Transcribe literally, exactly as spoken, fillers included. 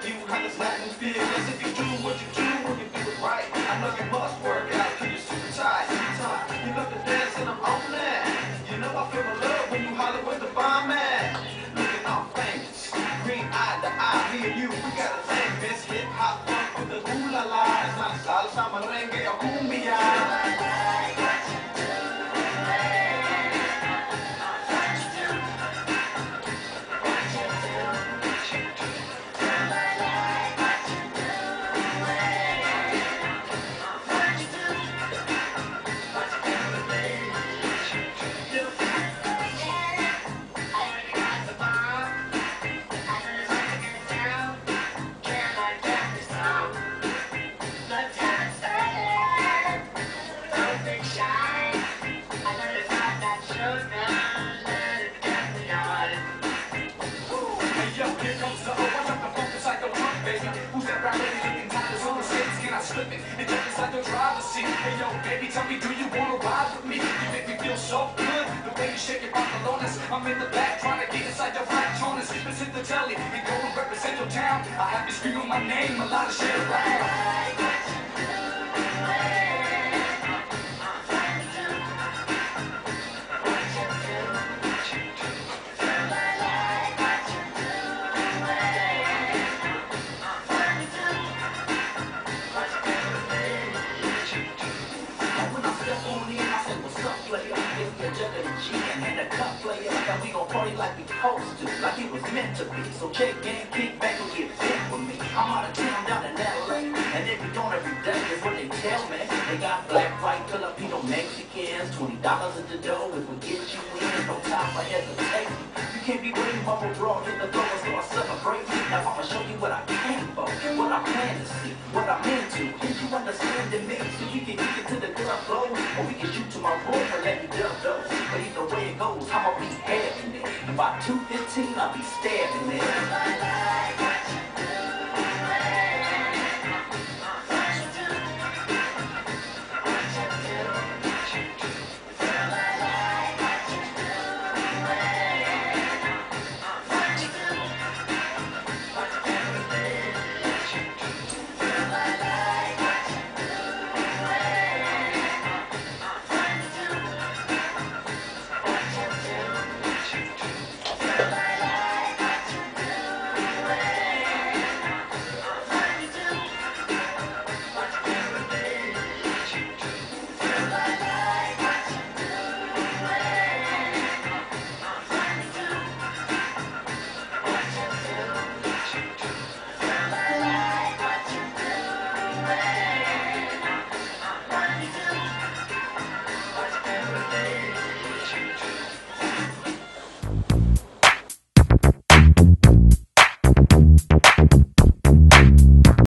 you how this Latin feel. Yes, if you do what you do, when you do it right, I know you must work out till you're super tight. Time. You love to dance and I'm on that. You know I feel the love when you holler with the bomb at. Looking all famous, green eye to eye, me and you, we got a thing, miss. Hip hop funk with the ooh la la. It's not salsa, merengue, or cumbia. And just inside the driver's seat. Hey yo, baby, tell me, do you wanna ride with me? You make me feel so good, the way you shake your pantalones. I'm in the back trying to get inside your flat toners. Let's hit the telly and go and represent your town. I have you screaming my name, a lot of shit around. Party like we supposed to, like it was meant to be. So check in, kick back and get fit with me. I'm out of town down in L A, and every dawn every day is what they tell me. They got black, white, Filipino, Mexicans, twenty dollars at the door if we get you in. No time for hesitation. You can't be waiting for a broad in the door and start celebrating. Now I'ma show you what I came for, what I plan to see, what I'm into. Can you understand the mix? So we can get to the club flow, or we can shoot to my room and let me dub those. But either way it goes, I'ma be having it. And by two fifteen, I'll be stabbing it.